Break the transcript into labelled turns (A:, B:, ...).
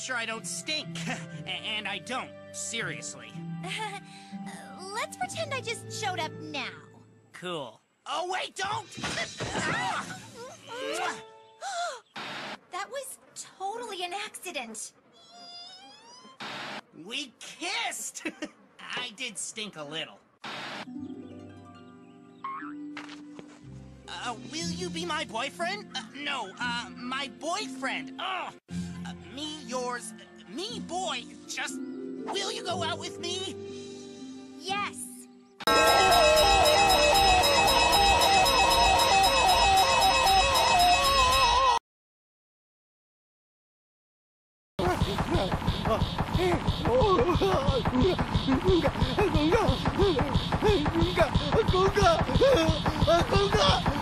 A: sure I don't stink. And I don't, seriously.
B: Let's pretend I just showed up now.
A: Cool. Oh, wait, don't!
B: That was totally an accident.
A: We kissed! I did stink a little. Will you be my boyfriend? No, my boyfriend. Me, yours, me, boy. Just, will you go out with me?
B: Yes.
C: Conga!